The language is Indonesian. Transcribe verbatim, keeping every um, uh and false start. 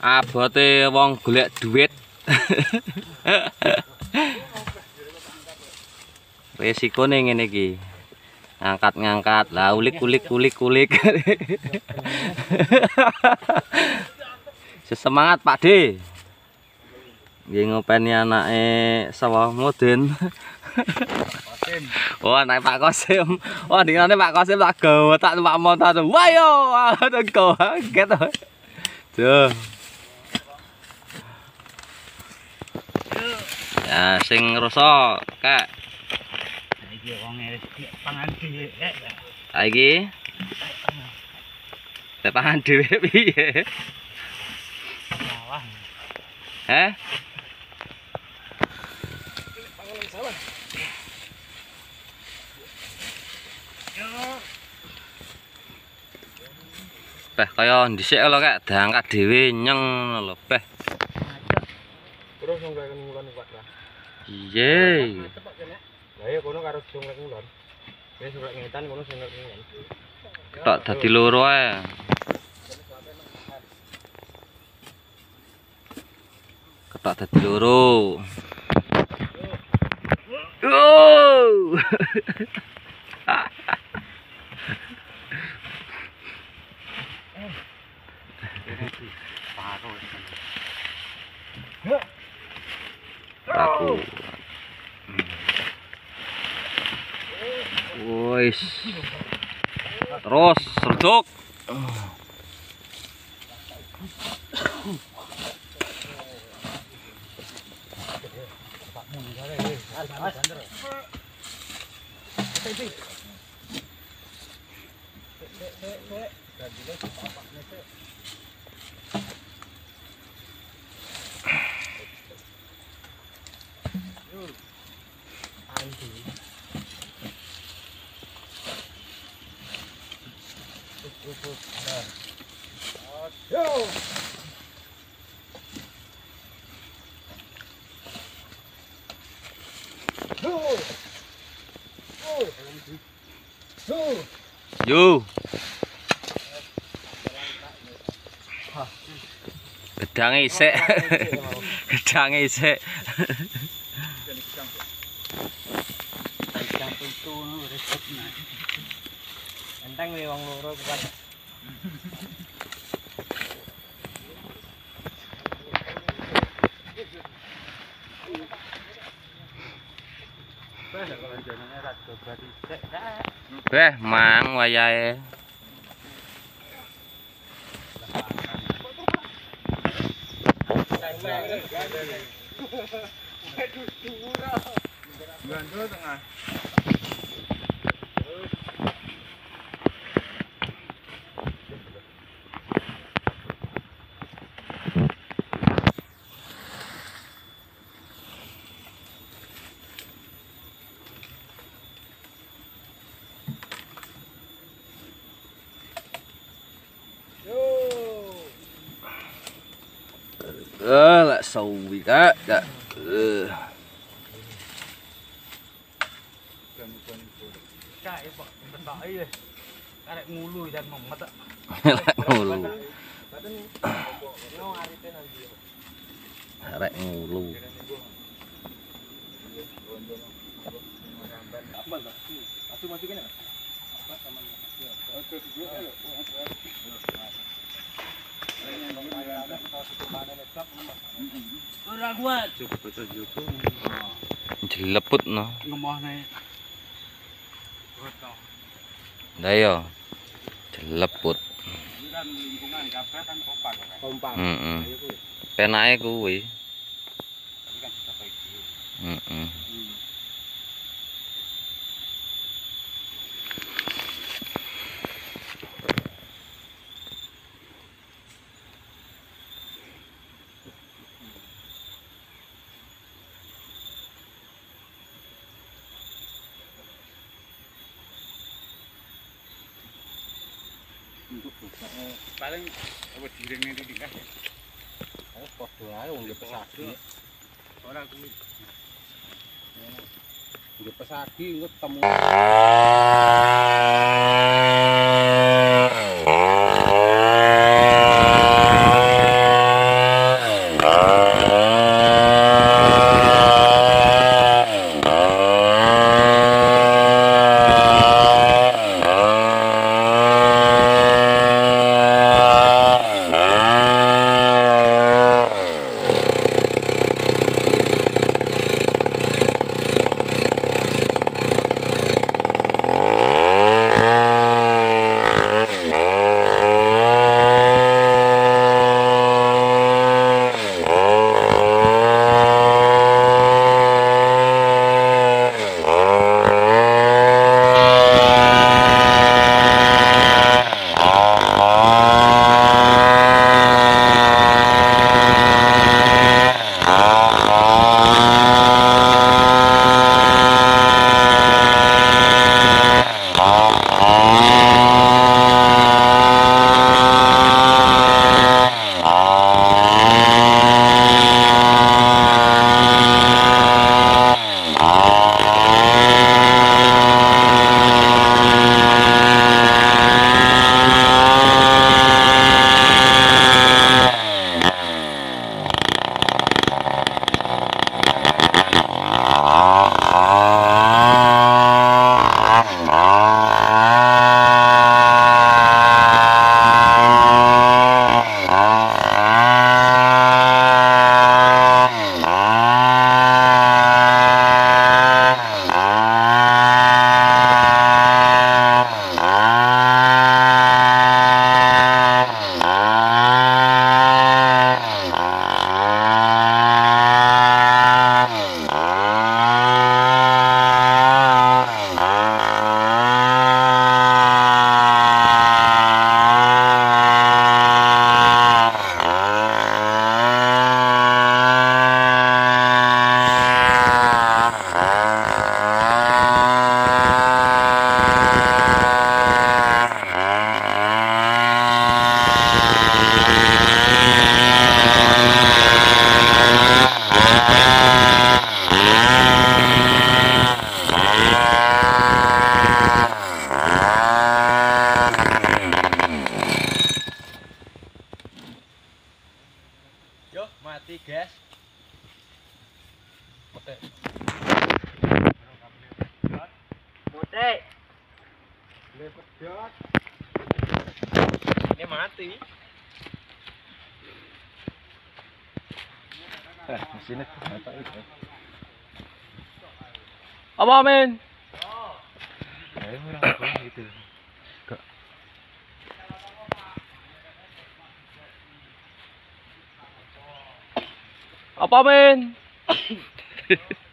Abote wong golek duit. Resiko nih ngene iki. Ngangkat-ngangkat, lah ulik-ulik ulik-ulik. Semangat Pak D. Nggih ngopeni anake sawah Mudin. Oh, anak Pak Kosim. Oh, dingane Pak Kosim tak gawe tak numpak motor. Wah yo, aduh kaget. Tuh. Ya sing ngrasa kek. Iki wong pangan dhewe. Saiki. Te pangan dhewe piye? Sawah. Heh? Pangan sawah. Beh kaya dhisik lho kek diangkat dhewe nyeng lho beh. Terus wong kaya ngulan Pak. Iye. Lah ya kono karo sunglek ngulan. Wis sunglek ngetan kono sunglek ngulan. Tok dadi loro ae. Ketok dadi loro. Oh. Aku. Wis. Terus serduk. Yo. Yo. Gedange isik. Gedange isik. Enteng we wong loro kuat. Beh, mang wayahe. Gandul tengah. Eh, lek sawi kak, kak. Eh. Cak e kok bentak iki. Karek ngulu dan memet. Ngulu. Arek ngulu. Ora kuat. Jeleput no. Ngemohne. Lah yo. Jeleput. Kan lingkungan kabeh kan kompak. Kompak. Heeh. Penake kuwi. Tapi kan bisa kayak gitu. Heeh. Paling apa direne iki kan. Oh, padha ae wong pesagi. Ora kuwi. Nggih pesagi engko ketemu. Dia mati. Eh, mesinnya mata itu. Apa men? Kayak orang gitu. Apa men?